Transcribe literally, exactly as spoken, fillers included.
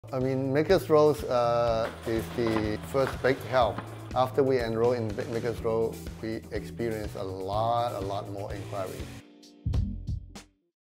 I mean, Maker's Row uh, is the first big help. After we enroll in Maker's Row, we experience a lot, a lot more inquiries.